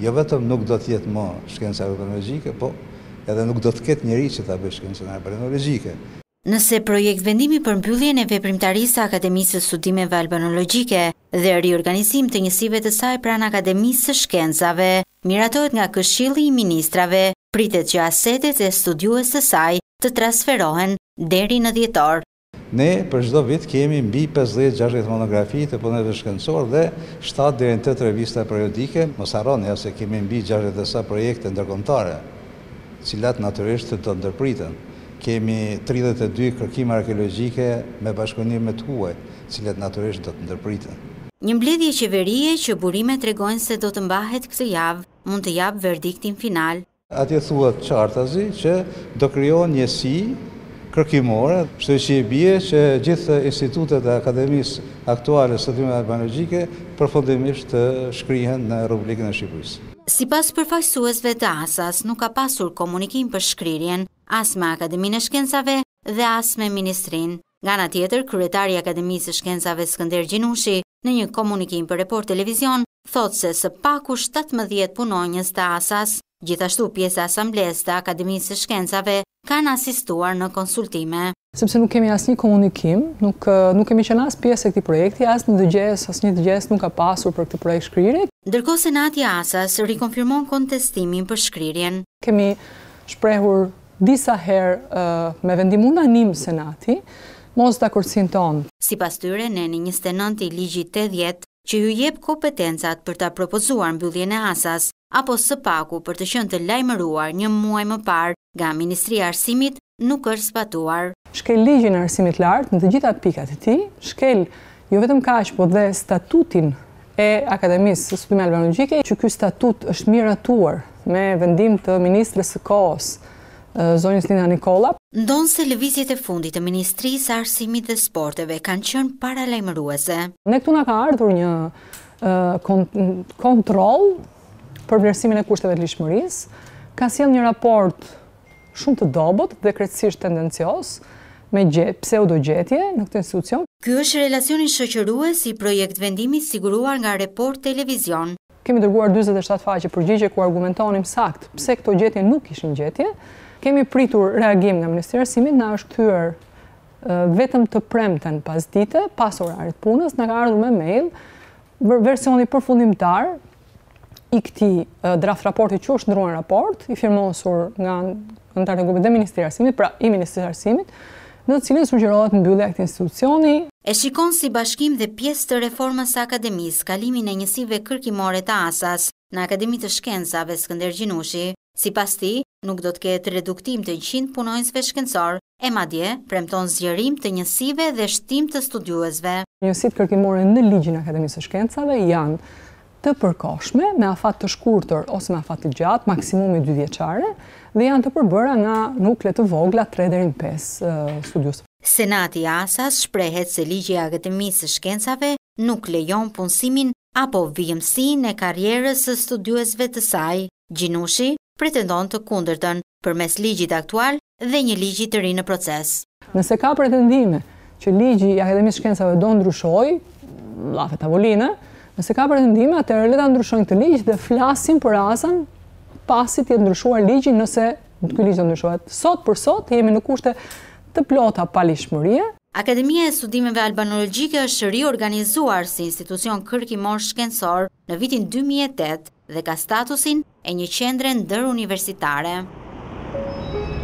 jo vetëm nuk do të jetë më shkenca albanologjike, po edhe nuk do të ketë njeri që ta bëjë shkencën albanologjike. Nëse projekt vendimi për mbylljen e veprimtarisë së Akademisë së Studimeve Albanologjike dhe riorganizim të njësive të saj pranë Akademisë së Shkencave miratohet nga Këshilli i Ministrave, pritet që asetet e studiues të saj të transferohen deri në dhjetor. Ne për çdo vit kemi mbi 50-60 monografi të punëve shkencor dhe 7 deri në 8 revista periodike. Mos harroni se kemi mbi 60 dhe sa projekte ndërkombëtare, të cilat natyrisht do të ndërpriten. Kemi 32 kërkime arkeologjike me bashkëpunime të huaj, të cilat natyrisht do të ndërpriten. Një mbledhje qeverie që burimet tregojnë se do të mbahet këtë javë, mund të japë verdiktin final. Atje thuhet qartazi që do krijohen njësi kërkimore, kështu që i bie që gjithë institutet e Akademisë aktuale së Studimeve Albanologjike përfundimisht të shkrihen në rubrikën e Shqipërisë. Sipas përfaqësuesve të ASAS, nuk ka pasur komunikim për shkrirjen as me Akademinë e Shkencave dhe as me Ministrinë. Nga ana tjetër, kryetari i Akademisë së Shkencave Skënder Gjinushi, në një komunikim për Report Televizion, thotë se së paku 17 punonjës të ASAS, gjithashtu pjesë e asamblesë të Akademisë së Shkencave, kanë asistuar në konsultime. Sepse nuk kemi asnjë komunikim, nuk kemi qenë as pjesë e këtij projekti, asnjë dëgjes nuk ka pasur për këtë projekt shkrirje. Ndërkohë Senati i ASAS rikonfirmon kontestimin për shkrirjen. Kemi shprehur disa herë me vendim unanim Senati mos dakordsinë tonë. Sipas tyre, neni 29 i ligjit 80 që ju jep kompetencat për ta propozuar mbylljen e ASAS apo së paku për të qenë të lajmëruar një muaj më parë nga Ministria e Arsimit nuk është zbatuar. Shkel ligjin e arsimit lart në të gjitha pikat e tij, shkel jo vetëm kaq, po dhe statutin e Akademisë së Studimeve Albanologjike, që ky statut është miratuar me vendim të ministres së kohës, zonjës Lina Nikolla. Ndonë se lëvizjet e fundit të Ministrisë së Arsimit dhe Sporteve kanë qenë paralajmëruese. Ne këtu na ka ardhur një kontroll për vlerësimin e kushteve të ligjshmërisë, ka sjellë një raport shumë të dobët dhe krejtësisht tendencios, me pseudogjetje në këtë institucion. Ky është relacioni shoqërues i projekt vendimi siguruar nga Report Televizion. Kemi dërguar 47 faqe përgjigje ku argumentonim sakt pse këto gjetje nuk ishin gjetje. Kemi pritur reagim nga Ministria e Arsimit, na është kthyer vetëm të premten pas dite, pas orarit punës, na ka ardhur me mail versioni përfundimtar i këtij draft raporti që është ndruar raport, i firmosur nga anëtarët e grupit dhe Ministria e Arsimit, pra i Ministrisë së Arsimit, në të cilin sugjerohet mbyllja e këtij institucioni. E shikon si bashkim dhe pjesë të reformës së akademisë kalimin e njësive kërkimore të ASAS në Akademinë të Shkencave Skënder Gjinushi. Sipas tij, nuk do të ketë reduktim të 100 punonjësve shkencor, e madje premton zgjerim të njësive dhe shtim të studiuesve. Njësitë kërkimore në ligjin e Akademisë së Shkencave janë të përkohshme, me afat të shkurtër ose me afat të gjatë, maksimumi 2 vjeçare, dhe janë të përbëra nga nukle të vogla 3 deri në 5 studius. Senati i ASAS shprehet se ligji i Akademisë së Shkencave nuk lejon punësimin apo vijimsinë e karrierës së studiuesve të saj. Gjinushi pretendon të kundërtën përmes ligjit aktual dhe një ligji të ri në proces. Nëse ka pretendime që ligji i Akademisë së Shkencave do ndryshojë, llafe tavoline, nëse ka pretendime, atëherë le ta ndryshojnë këtë ligj dhe flasim për rastin pasi të ndryshuar ligji, nëse ky ligj do ndryshohet. Sot për sot jemi në kushte të plota paligjshmërie. Akademia e Studimeve Albanologjike është riorganizuar si institucion kërkimor shkencor në vitin 2008 dhe ka statusin e një qendre ndëruniversitare.